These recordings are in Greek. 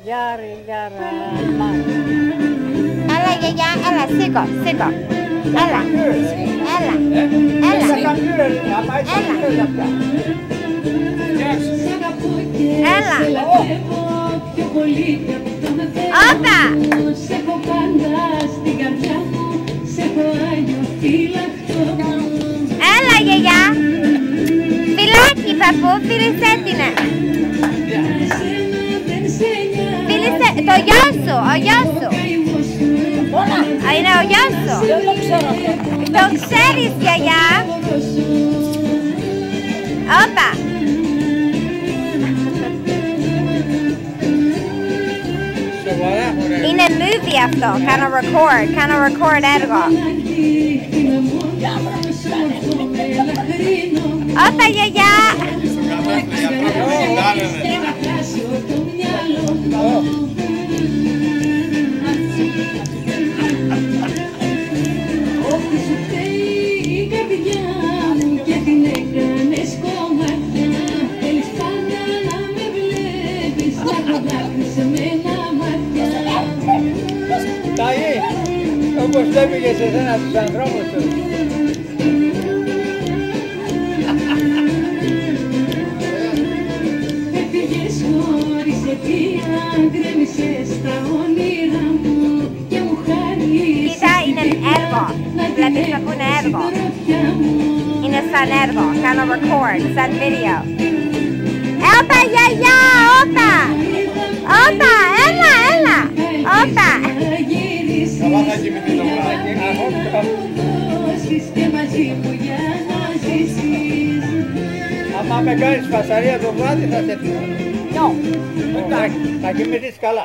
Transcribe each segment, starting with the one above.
Έλα γιαγιά, έλα, σήκω, σήκω. Έλα, έλα, έλα. Έλα. Όπα. Έλα γιαγιά. Φιλάκι παππού, φίλησέ την. Φίλησε, το γιο σου, ο γιος σου. Είναι ο γιος σου. Το ξέρεις γιαγιά. Όπα. Είναι movie αυτό, κάνω record έργο. Όπα γιαγιά. Ταγί, όπως βλέπει και σε εσένα τους ανθρώπους του. Έφυγες χωρίς αιτία, γκρέμισες τα όνειρα μου και μου χάρησες. Κοίτα, είναι έργο. Βλέπεις να πούνε έργο. Είναι σαν έργο. Κάνω record, σαν βίντεο. Όπα γιαγιά, όπα. Όπα, έλα, έλα. Όπα. Καλά θα κοιμηθεί το βράδυ. Και μαζί μου για να ζήσεις. Άμα με κάνεις φασαρία το βράδυ θα σε πει. Θα κοιμηθείς καλά.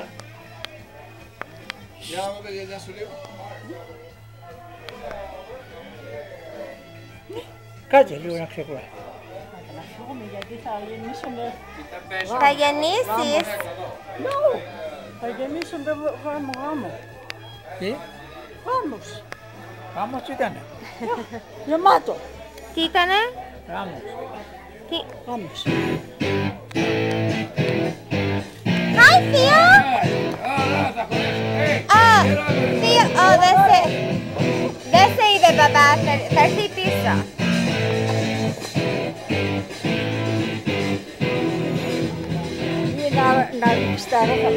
Για να δω παιδιά σου λίγο. Κάτσε λίγο να ξεκουράσει. Θα γεννήσεις. Θα γεννήσουμε γάμο. Τι, Γάμος. γάμος ήτανε. Γεμάτο. Τι ήτανε? Γάμος. Τι? Γάμος. Hi Θείο. Θείο, δεν σε είδε μπαμπά, θα έρθει πίσω. Να ρίξεις τα ρούχα.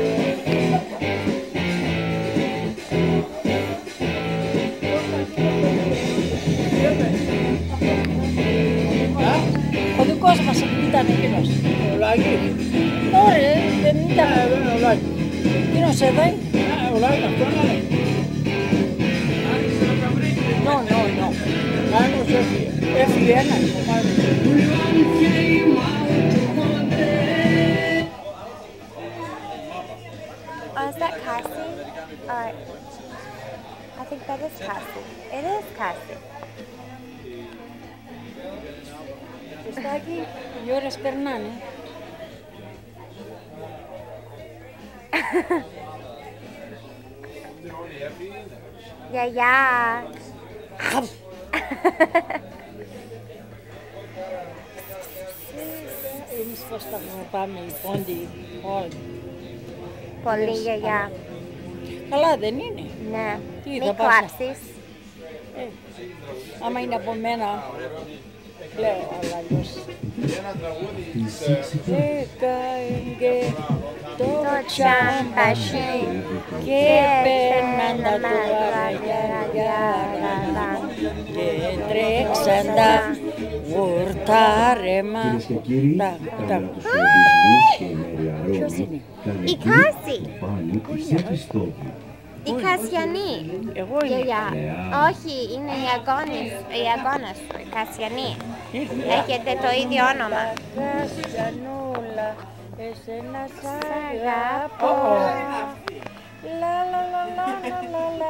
Ο δικός μας ήταν εκείνος. Ο Λάκης. Ωραία, δεν ήταν. Δεν είναι ο Λάκης. Εκείνος εδώ είναι. Ο Λάκης αυτό είναι. No. Μάιμος έφυγε ένας. Ο Μάιμος. Oh, is that Cassie? Or I think that is Cassie. It is Cassie. Χριστάκη, οι ώρες περνάνε. Γιαγιά. Εμείς πώς θα πάμε οι πόντοι όλοι. Πολύ γιαγιά. Καλά δεν είναι. Ναι. Τι Μην θα πας να- κλάψεις. Άμα είναι από μένα, λέω, αλλά αλλιώς. Ένα τραγούδι. Έκαιγε το Το τσάμπασι και παίρναν τα και τρέξαν τα γουρτάρεμα. Κυρίες και κύριοι, Τα- καλώς ορισμούς στο Μεριαρόμι. Ποιος είναι? Η Κάση. Πάλι της Χριστόβου. Η Κασιανή. Εγώ είμαι. Γιαγιά. Λεά. Όχι, είναι η αγώνα σου, η Κασιανή. Έχετε το ίδιο όνομα. Κασιανούλα, εσένα σ' αγαπώ. αγαπώ. Λα λα λα λα λα λα.